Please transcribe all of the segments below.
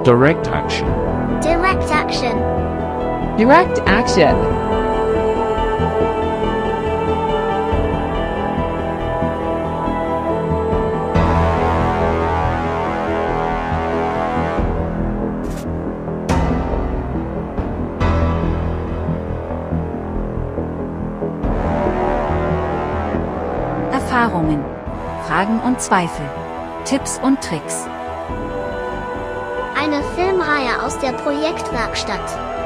Direct action. Direct action. Direct action. Erfahrungen, Fragen und Zweifel, Tipps und Tricks. Eine Filmreihe aus der Projektwerkstatt.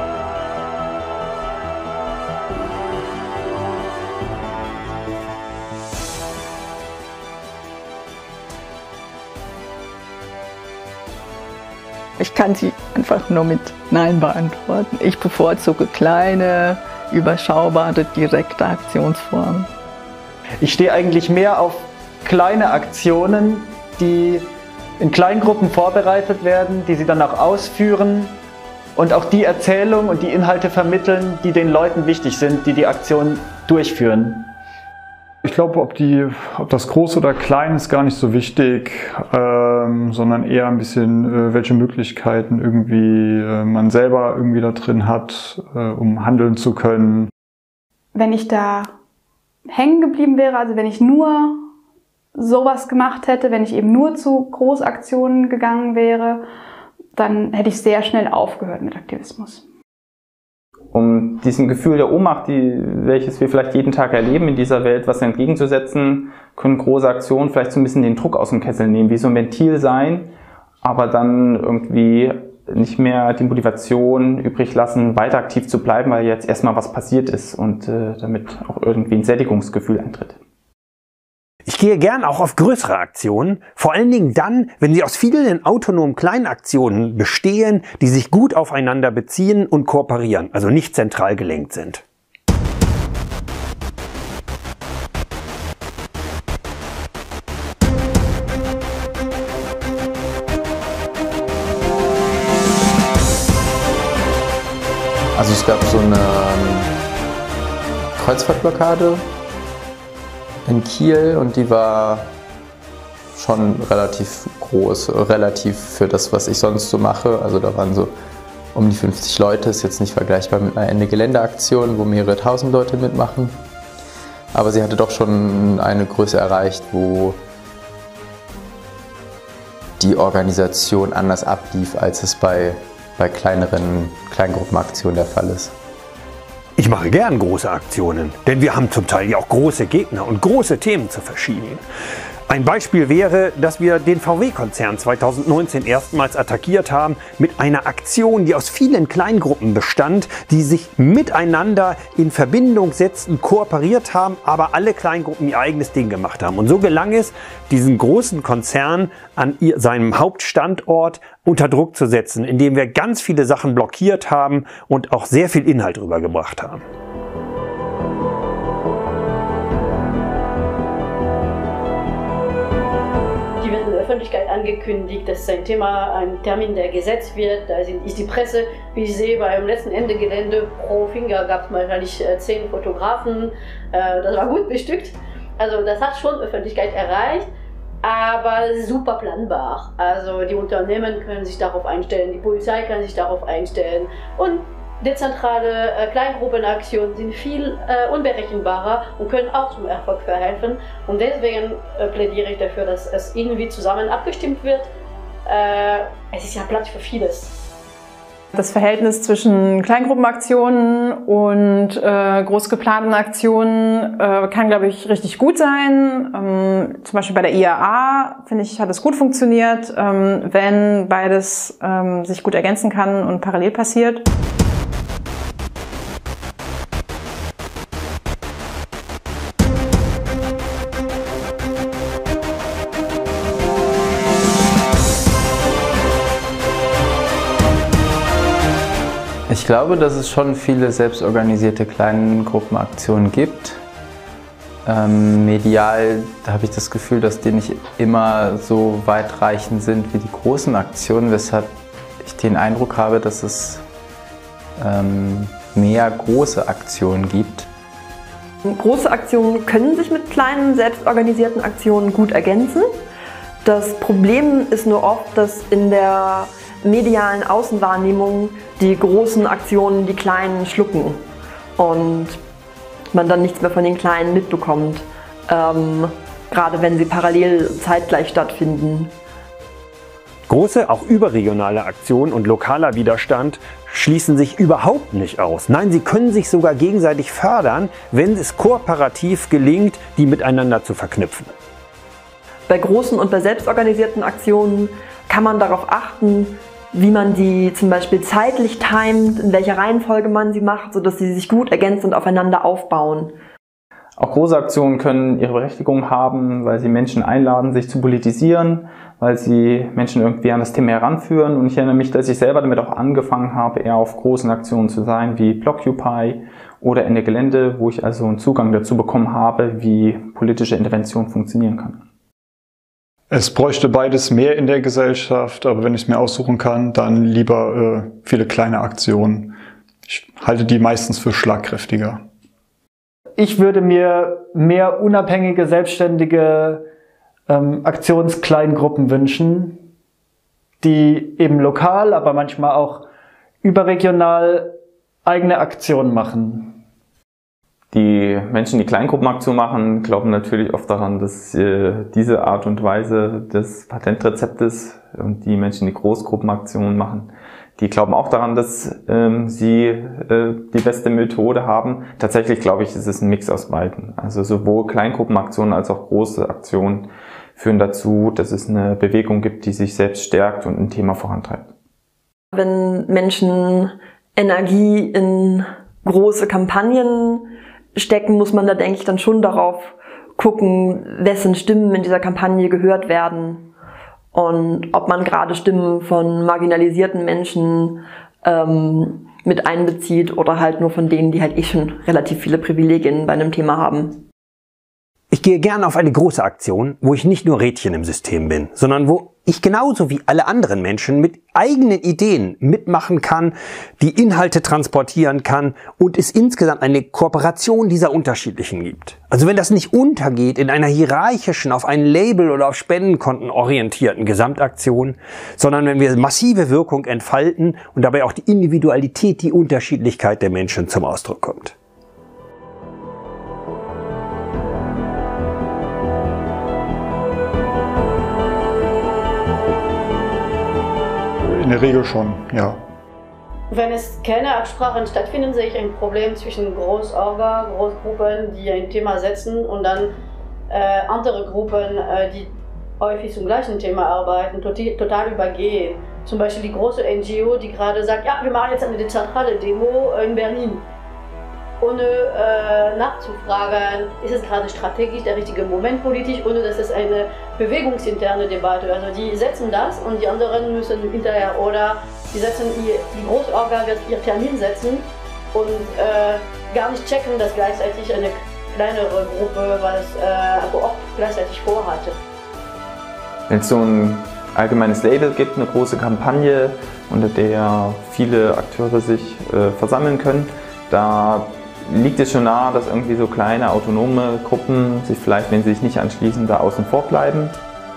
Ich kann sie einfach nur mit Nein beantworten. Ich bevorzuge kleine, überschaubare, direkte Aktionsformen. Ich stehe eigentlich mehr auf kleine Aktionen, die in Kleingruppen vorbereitet werden, die sie dann auch ausführen und auch die Erzählung und die Inhalte vermitteln, die den Leuten wichtig sind, die die Aktion durchführen. Ich glaube, ob das groß oder klein ist, gar nicht so wichtig, sondern eher ein bisschen, welche Möglichkeiten irgendwie man selber irgendwie da drin hat, um handeln zu können. Wenn ich da hängen geblieben wäre, also wenn ich nur sowas gemacht hätte, wenn ich eben nur zu Großaktionen gegangen wäre, dann hätte ich sehr schnell aufgehört mit Aktivismus. Um diesem Gefühl der Ohnmacht, welches wir vielleicht jeden Tag erleben in dieser Welt, was entgegenzusetzen, können große Aktionen vielleicht so ein bisschen den Druck aus dem Kessel nehmen, wie so ein Ventil sein, aber dann irgendwie nicht mehr die Motivation übrig lassen, weiter aktiv zu bleiben, weil jetzt erstmal was passiert ist und damit auch irgendwie ein Sättigungsgefühl eintritt. Ich gehe gern auch auf größere Aktionen, vor allen Dingen dann, wenn sie aus vielen autonomen Kleinaktionen bestehen, die sich gut aufeinander beziehen und kooperieren, also nicht zentral gelenkt sind. Also es gab so eine Kreuzfahrtblockade in Kiel und die war schon relativ groß, relativ für das, was ich sonst so mache. Also da waren so um die 50 Leute, ist jetzt nicht vergleichbar mit einer Ende-Gelände-Aktion, wo mehrere tausend Leute mitmachen. Aber sie hatte doch schon eine Größe erreicht, wo die Organisation anders ablief, als es bei kleineren Kleingruppenaktionen der Fall ist. Ich mache gern große Aktionen, denn wir haben zum Teil ja auch große Gegner und große Themen zu verschieben. Ein Beispiel wäre, dass wir den VW-Konzern 2019 erstmals attackiert haben mit einer Aktion, die aus vielen Kleingruppen bestand, die sich miteinander in Verbindung setzten, kooperiert haben, aber alle Kleingruppen ihr eigenes Ding gemacht haben. Und so gelang es, diesen großen Konzern an seinem Hauptstandort unter Druck zu setzen, indem wir ganz viele Sachen blockiert haben und auch sehr viel Inhalt rübergebracht haben. Öffentlichkeit angekündigt, dass ein Thema, ein Termin, der gesetzt wird. Da ist die Presse, wie ich sehe, beim letzten Ende-Gelände pro Finger gab es wahrscheinlich 10 Fotografen. Das war gut bestückt. Also das hat schon Öffentlichkeit erreicht, aber super planbar. Also die Unternehmen können sich darauf einstellen, die Polizei kann sich darauf einstellen und dezentrale Kleingruppenaktionen sind viel unberechenbarer und können auch zum Erfolg verhelfen. Und deswegen plädiere ich dafür, dass es irgendwie zusammen abgestimmt wird. Es ist ja Platz für vieles. Das Verhältnis zwischen Kleingruppenaktionen und groß geplanten Aktionen kann, glaube ich, richtig gut sein. Zum Beispiel bei der IAA, finde ich, hat es gut funktioniert, wenn beides sich gut ergänzen kann und parallel passiert. Ich glaube, dass es schon viele selbstorganisierte Kleingruppenaktionen gibt. Medial habe ich das Gefühl, dass die nicht immer so weitreichend sind wie die großen Aktionen, weshalb ich den Eindruck habe, dass es mehr große Aktionen gibt. Große Aktionen können sich mit kleinen, selbstorganisierten Aktionen gut ergänzen. Das Problem ist nur oft, dass in der medialen Außenwahrnehmung die großen Aktionen die kleinen schlucken und man dann nichts mehr von den kleinen mitbekommt, gerade wenn sie parallel zeitgleich stattfinden. Große, auch überregionale Aktionen und lokaler Widerstand schließen sich überhaupt nicht aus. Nein, sie können sich sogar gegenseitig fördern, wenn es kooperativ gelingt, die miteinander zu verknüpfen. Bei großen und bei selbstorganisierten Aktionen kann man darauf achten, wie man die zum Beispiel zeitlich timet, in welcher Reihenfolge man sie macht, sodass sie sich gut ergänzen und aufeinander aufbauen. Auch große Aktionen können ihre Berechtigung haben, weil sie Menschen einladen, sich zu politisieren, weil sie Menschen irgendwie an das Thema heranführen. Und ich erinnere mich, dass ich selber damit auch angefangen habe, eher auf großen Aktionen zu sein, wie Blockupy oder Ende Gelände, wo ich also einen Zugang dazu bekommen habe, wie politische Intervention funktionieren kann. Es bräuchte beides mehr in der Gesellschaft, aber wenn ich es mir aussuchen kann, dann lieber viele kleine Aktionen. Ich halte die meistens für schlagkräftiger. Ich würde mir mehr unabhängige, selbstständige Aktionskleingruppen wünschen, die eben lokal, aber manchmal auch überregional eigene Aktionen machen. Die Menschen, die Kleingruppenaktionen machen, glauben natürlich oft daran, dass diese Art und Weise des Patentrezeptes, und die Menschen, die Großgruppenaktionen machen, die glauben auch daran, dass sie die beste Methode haben. Tatsächlich glaube ich, ist es ein Mix aus beiden. Also sowohl Kleingruppenaktionen als auch große Aktionen führen dazu, dass es eine Bewegung gibt, die sich selbst stärkt und ein Thema vorantreibt. Wenn Menschen Energie in große Kampagnen stecken, muss man da, denke ich, dann schon darauf gucken, wessen Stimmen in dieser Kampagne gehört werden und ob man gerade Stimmen von marginalisierten Menschen mit einbezieht oder halt nur von denen, die halt eh schon relativ viele Privilegien bei einem Thema haben. Ich gehe gerne auf eine große Aktion, wo ich nicht nur Rädchen im System bin, sondern wo ich genauso wie alle anderen Menschen mit eigenen Ideen mitmachen kann, die Inhalte transportieren kann und es insgesamt eine Kooperation dieser Unterschiedlichen gibt. Also wenn das nicht untergeht in einer hierarchischen, auf ein Label oder auf Spendenkonten orientierten Gesamtaktion, sondern wenn wir massive Wirkung entfalten und dabei auch die Individualität, die Unterschiedlichkeit der Menschen zum Ausdruck kommt. In der Regel schon, ja. Wenn es keine Absprachen stattfinden, sehe ich ein Problem zwischen Großorga, Großgruppen, die ein Thema setzen und dann andere Gruppen, die häufig zum gleichen Thema arbeiten, total übergehen. Zum Beispiel die große NGO, die gerade sagt, ja, wir machen jetzt eine dezentrale Demo in Berlin. Ohne nachzufragen, ist es gerade strategisch der richtige Moment politisch, ohne dass es eine bewegungsinterne Debatte. Also die setzen das und die anderen müssen hinterher oder die Großorga wird ihr Termin setzen und gar nicht checken, dass gleichzeitig eine kleinere Gruppe was auch gleichzeitig vorhatte. Wenn es so ein allgemeines Label gibt, eine große Kampagne, unter der viele Akteure sich versammeln können, da liegt es schon nahe, dass irgendwie so kleine autonome Gruppen sich vielleicht, wenn sie sich nicht anschließen, da außen vor bleiben.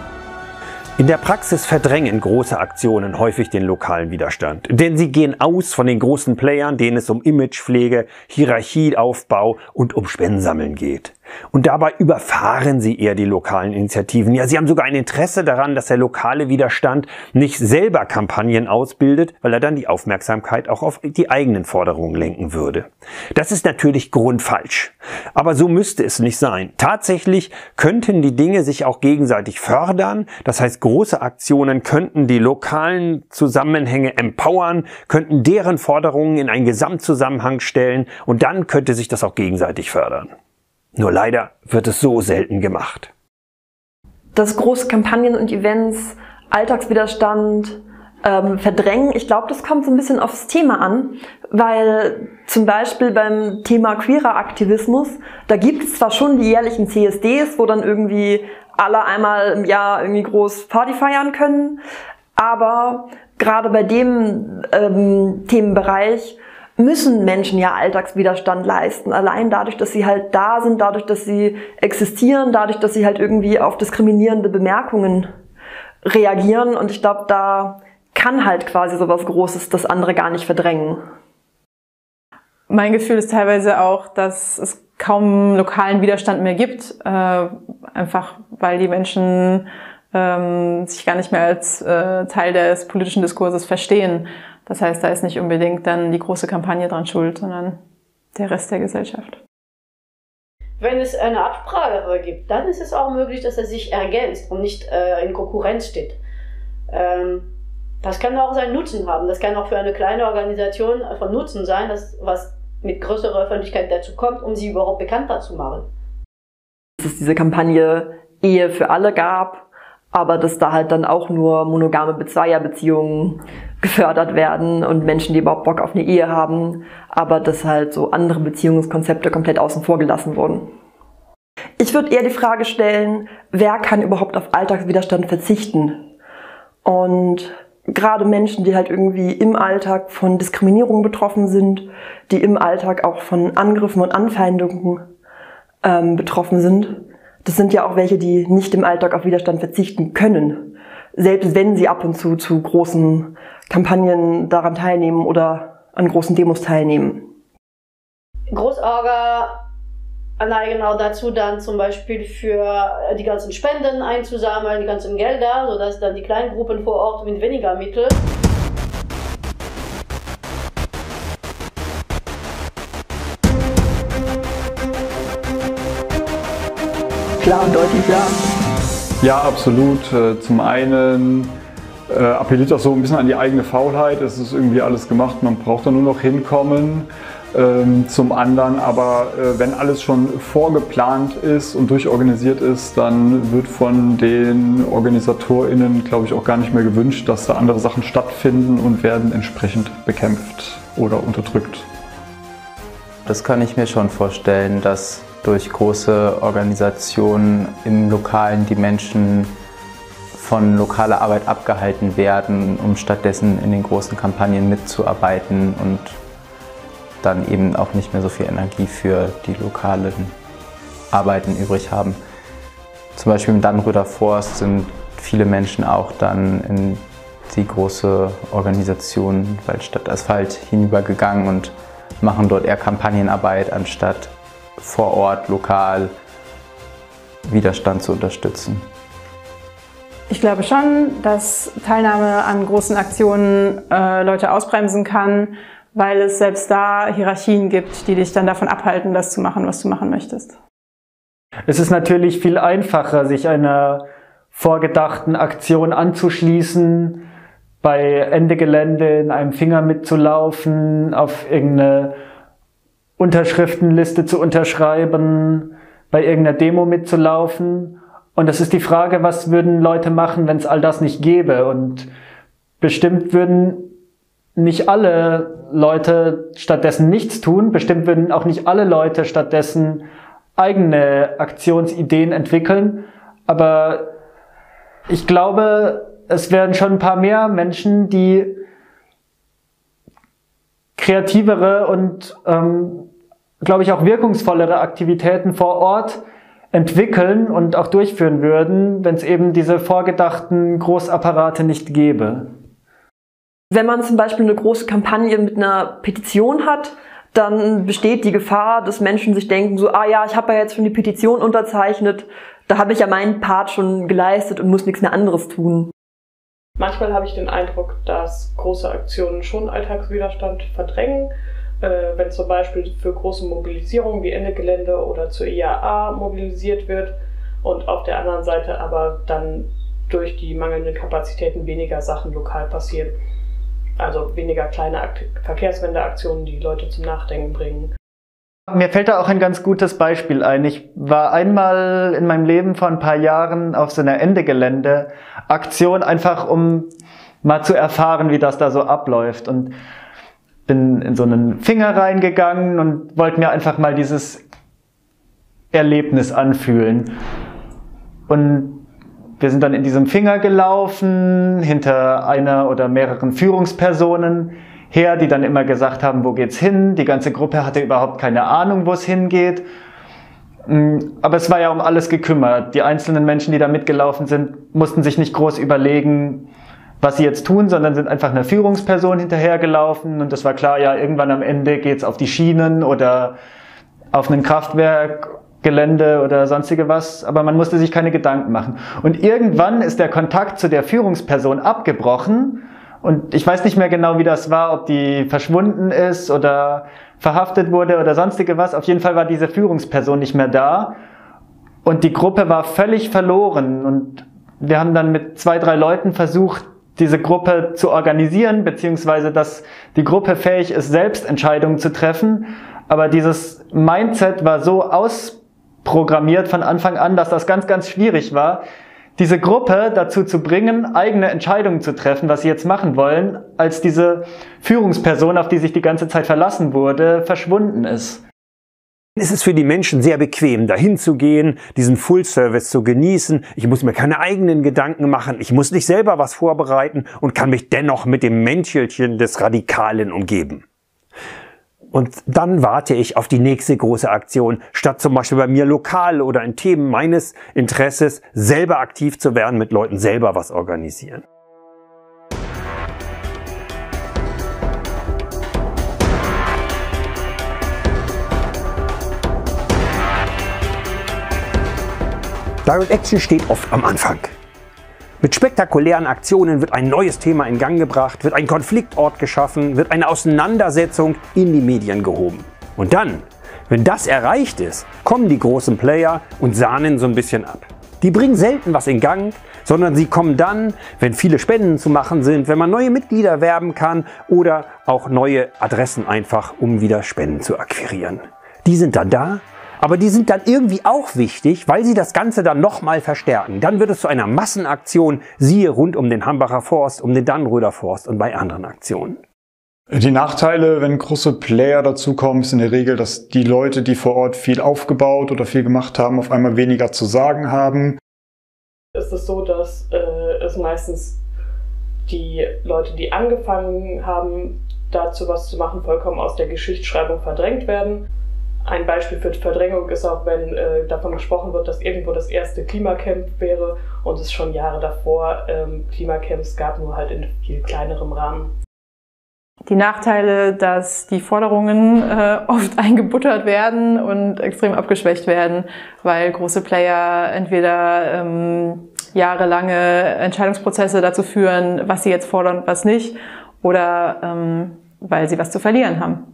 In der Praxis verdrängen große Aktionen häufig den lokalen Widerstand, denn sie gehen aus von den großen Playern, denen es um Imagepflege, Hierarchieaufbau und um Spendensammeln geht. Und dabei überfahren sie eher die lokalen Initiativen. Ja, sie haben sogar ein Interesse daran, dass der lokale Widerstand nicht selber Kampagnen ausbildet, weil er dann die Aufmerksamkeit auch auf die eigenen Forderungen lenken würde. Das ist natürlich grundfalsch. Aber so müsste es nicht sein. Tatsächlich könnten die Dinge sich auch gegenseitig fördern. Das heißt, große Aktionen könnten die lokalen Zusammenhänge empowern, könnten deren Forderungen in einen Gesamtzusammenhang stellen und dann könnte sich das auch gegenseitig fördern. Nur leider wird es so selten gemacht. Dass große Kampagnen und Events Alltagswiderstand verdrängen, ich glaube, das kommt so ein bisschen aufs Thema an, weil zum Beispiel beim Thema queerer Aktivismus, da gibt es zwar schon die jährlichen CSDs, wo dann irgendwie alle einmal im Jahr irgendwie groß Party feiern können, aber gerade bei dem Themenbereich müssen Menschen ja Alltagswiderstand leisten. Allein dadurch, dass sie halt da sind, dadurch, dass sie existieren, dadurch, dass sie halt irgendwie auf diskriminierende Bemerkungen reagieren. Und ich glaube, da kann halt quasi sowas Großes das andere gar nicht verdrängen. Mein Gefühl ist teilweise auch, dass es kaum lokalen Widerstand mehr gibt, einfach weil die Menschen sich gar nicht mehr als Teil des politischen Diskurses verstehen. Das heißt, da ist nicht unbedingt dann die große Kampagne dran schuld, sondern der Rest der Gesellschaft. Wenn es eine Absprache gibt, dann ist es auch möglich, dass er sich ergänzt und nicht in Konkurrenz steht. Das kann auch seinen Nutzen haben. Das kann auch für eine kleine Organisation von Nutzen sein, dass was mit größerer Öffentlichkeit dazu kommt, um sie überhaupt bekannter zu machen. Dass es diese Kampagne Ehe für alle gab, aber dass da halt dann auch nur monogame Zweierbeziehungen gefördert werden und Menschen, die überhaupt Bock auf eine Ehe haben, aber dass halt so andere Beziehungskonzepte komplett außen vor gelassen wurden. Ich würde eher die Frage stellen, wer kann überhaupt auf Alltagswiderstand verzichten? Und gerade Menschen, die halt irgendwie im Alltag von Diskriminierung betroffen sind, die im Alltag auch von Angriffen und Anfeindungen betroffen sind, das sind ja auch welche, die nicht im Alltag auf Widerstand verzichten können. Selbst wenn sie ab und zu großen Kampagnen daran teilnehmen oder an großen Demos teilnehmen. Großorga neigen auch dazu, dann zum Beispiel für die ganzen Spenden einzusammeln, die ganzen Gelder, sodass dann die kleinen Gruppen vor Ort mit weniger Mitteln klar und deutlich ja. Ja, absolut. Zum einen appelliert das so ein bisschen an die eigene Faulheit. Es ist irgendwie alles gemacht, man braucht da nur noch hinkommen. Zum anderen aber, wenn alles schon vorgeplant ist und durchorganisiert ist, dann wird von den OrganisatorInnen, glaube ich, auch gar nicht mehr gewünscht, dass da andere Sachen stattfinden und werden entsprechend bekämpft oder unterdrückt. Das kann ich mir schon vorstellen, dass durch große Organisationen im Lokalen die Menschen von lokaler Arbeit abgehalten werden, um stattdessen in den großen Kampagnen mitzuarbeiten und dann eben auch nicht mehr so viel Energie für die lokalen Arbeiten übrig haben. Zum Beispiel im Dannröder Forst sind viele Menschen auch dann in die große Organisation Waldstadt Asphalt hinübergegangen und machen dort eher Kampagnenarbeit, anstatt vor Ort, lokal Widerstand zu unterstützen. Ich glaube schon, dass Teilnahme an großen Aktionen Leute ausbremsen kann, weil es selbst da Hierarchien gibt, die dich dann davon abhalten, das zu machen, was du machen möchtest. Es ist natürlich viel einfacher, sich einer vorgedachten Aktion anzuschließen, bei Ende Gelände in einem Finger mitzulaufen, auf irgendeine Unterschriftenliste zu unterschreiben, bei irgendeiner Demo mitzulaufen. Und das ist die Frage, was würden Leute machen, wenn es all das nicht gäbe? Und bestimmt würden nicht alle Leute stattdessen nichts tun. Bestimmt würden auch nicht alle Leute stattdessen eigene Aktionsideen entwickeln. Aber ich glaube, es werden schon ein paar mehr Menschen, die kreativere und, glaube ich, auch wirkungsvollere Aktivitäten vor Ort entwickeln und auch durchführen würden, wenn es eben diese vorgedachten Großapparate nicht gäbe. Wenn man zum Beispiel eine große Kampagne mit einer Petition hat, dann besteht die Gefahr, dass Menschen sich denken, so, ah ja, ich habe ja jetzt schon die Petition unterzeichnet, da habe ich ja meinen Part schon geleistet und muss nichts mehr anderes tun. Manchmal habe ich den Eindruck, dass große Aktionen schon Alltagswiderstand verdrängen. Wenn zum Beispiel für große Mobilisierungen wie Ende Gelände oder zur IAA mobilisiert wird und auf der anderen Seite aber dann durch die mangelnden Kapazitäten weniger Sachen lokal passieren. Also weniger kleine Verkehrswendeaktionen, die Leute zum Nachdenken bringen. Mir fällt da auch ein ganz gutes Beispiel ein. Ich war einmal in meinem Leben vor ein paar Jahren auf so einer Ende Gelände Aktion, einfach um mal zu erfahren, wie das da so abläuft. Und bin in so einen Finger reingegangen und wollte mir einfach mal dieses Erlebnis anfühlen. Und wir sind dann in diesem Finger gelaufen, hinter einer oder mehreren Führungspersonen her, die dann immer gesagt haben, wo geht's hin? Die ganze Gruppe hatte überhaupt keine Ahnung, wo es hingeht. Aber es war ja um alles gekümmert. Die einzelnen Menschen, die da mitgelaufen sind, mussten sich nicht groß überlegen, was sie jetzt tun, sondern sind einfach einer Führungsperson hinterhergelaufen und das war klar, ja, irgendwann am Ende geht's auf die Schienen oder auf ein Kraftwerkgelände oder sonstige was, aber man musste sich keine Gedanken machen. Und irgendwann ist der Kontakt zu der Führungsperson abgebrochen und ich weiß nicht mehr genau, wie das war, ob die verschwunden ist oder verhaftet wurde oder sonstige was. Auf jeden Fall war diese Führungsperson nicht mehr da und die Gruppe war völlig verloren und wir haben dann mit 2, 3 Leuten versucht, diese Gruppe zu organisieren, beziehungsweise dass die Gruppe fähig ist, selbst Entscheidungen zu treffen. Aber dieses Mindset war so ausprogrammiert von Anfang an, dass das ganz, ganz schwierig war, diese Gruppe dazu zu bringen, eigene Entscheidungen zu treffen, was sie jetzt machen wollen, als diese Führungsperson, auf die sich die ganze Zeit verlassen wurde, verschwunden ist. Es ist für die Menschen sehr bequem, dahin zu gehen, diesen Full-Service zu genießen. Ich muss mir keine eigenen Gedanken machen, ich muss nicht selber was vorbereiten und kann mich dennoch mit dem Mäntelchen des Radikalen umgeben. Und dann warte ich auf die nächste große Aktion, statt zum Beispiel bei mir lokal oder in Themen meines Interesses selber aktiv zu werden, mit Leuten selber was organisieren. Direct Action steht oft am Anfang. Mit spektakulären Aktionen wird ein neues Thema in Gang gebracht, wird ein Konfliktort geschaffen, wird eine Auseinandersetzung in die Medien gehoben. Und dann, wenn das erreicht ist, kommen die großen Player und sahnen so ein bisschen ab. Die bringen selten was in Gang, sondern sie kommen dann, wenn viele Spenden zu machen sind, wenn man neue Mitglieder werben kann oder auch neue Adressen einfach, um wieder Spenden zu akquirieren. Die sind dann da. Aber die sind dann irgendwie auch wichtig, weil sie das Ganze dann nochmal verstärken. Dann wird es zu einer Massenaktion, siehe rund um den Hambacher Forst, um den Dannenröder Forst und bei anderen Aktionen. Die Nachteile, wenn große Player dazukommen, ist in der Regel, dass die Leute, die vor Ort viel aufgebaut oder viel gemacht haben, auf einmal weniger zu sagen haben. Ist es so, dass es meistens die Leute, die angefangen haben, dazu was zu machen, vollkommen aus der Geschichtsschreibung verdrängt werden. Ein Beispiel für Verdrängung ist auch, wenn davon gesprochen wird, dass irgendwo das erste Klimacamp wäre und es schon Jahre davor Klimacamps gab, nur halt in viel kleinerem Rahmen. Die Nachteile, dass die Forderungen oft eingebuttert werden und extrem abgeschwächt werden, weil große Player entweder jahrelange Entscheidungsprozesse dazu führen, was sie jetzt fordern und was nicht, oder weil sie was zu verlieren haben.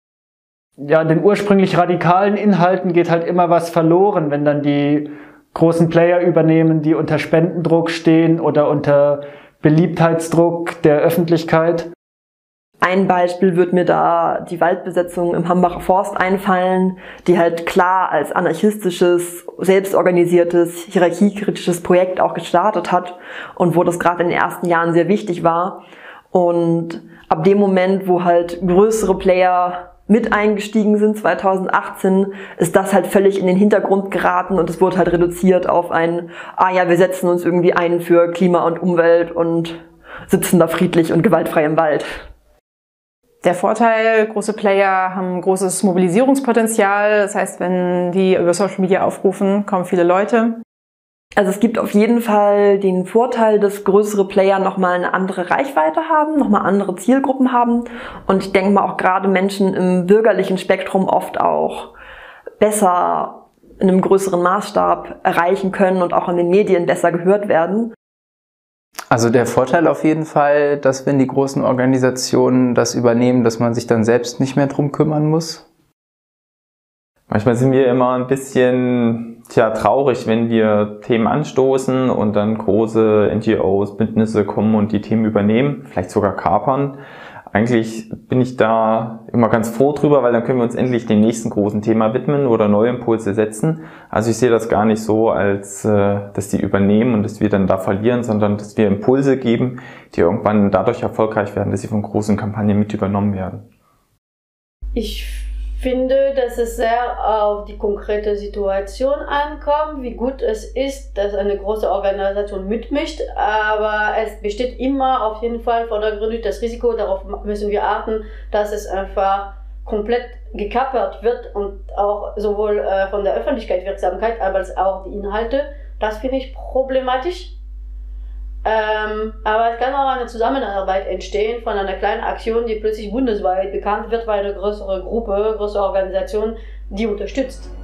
Ja, den ursprünglich radikalen Inhalten geht halt immer was verloren, wenn dann die großen Player übernehmen, die unter Spendendruck stehen oder unter Beliebtheitsdruck der Öffentlichkeit. Ein Beispiel wird mir da die Waldbesetzung im Hambacher Forst einfallen, die halt klar als anarchistisches, selbstorganisiertes, hierarchiekritisches Projekt auch gestartet hat und wo das gerade in den ersten Jahren sehr wichtig war. Und ab dem Moment, wo halt größere Player mit eingestiegen sind, 2018, ist das halt völlig in den Hintergrund geraten und es wurde halt reduziert auf ein, ja, wir setzen uns irgendwie ein für Klima und Umwelt und sitzen da friedlich und gewaltfrei im Wald. Der Vorteil, große Player haben großes Mobilisierungspotenzial, das heißt, wenn die über Social Media aufrufen, kommen viele Leute. Also es gibt auf jeden Fall den Vorteil, dass größere Player nochmal eine andere Reichweite haben, nochmal andere Zielgruppen haben. Und ich denke mal auch gerade Menschen im bürgerlichen Spektrum oft auch besser in einem größeren Maßstab erreichen können und auch in den Medien besser gehört werden. Also der Vorteil auf jeden Fall, dass wenn die großen Organisationen das übernehmen, dass man sich dann selbst nicht mehr drum kümmern muss. Manchmal sind wir immer ein bisschen traurig, wenn wir Themen anstoßen und dann große NGOs, Bündnisse kommen und die Themen übernehmen, vielleicht sogar kapern. Eigentlich bin ich da immer ganz froh drüber, weil dann können wir uns endlich dem nächsten großen Thema widmen oder neue Impulse setzen. Also ich sehe das gar nicht so, als dass die übernehmen und dass wir dann da verlieren, sondern dass wir Impulse geben, die irgendwann dadurch erfolgreich werden, dass sie von großen Kampagnen mit übernommen werden. Ich finde, dass es sehr auf die konkrete Situation ankommt, wie gut es ist, dass eine große Organisation mitmischt, aber es besteht immer auf jeden Fall vordergründig das Risiko, darauf müssen wir achten, dass es einfach komplett gekappert wird und auch sowohl von der Öffentlichkeit Wirksamkeit als auch die Inhalte. Das finde ich problematisch. Aber es kann auch eine Zusammenarbeit entstehen von einer kleinen Aktion, die plötzlich bundesweit bekannt wird, weil eine größere Gruppe, größere Organisation die unterstützt.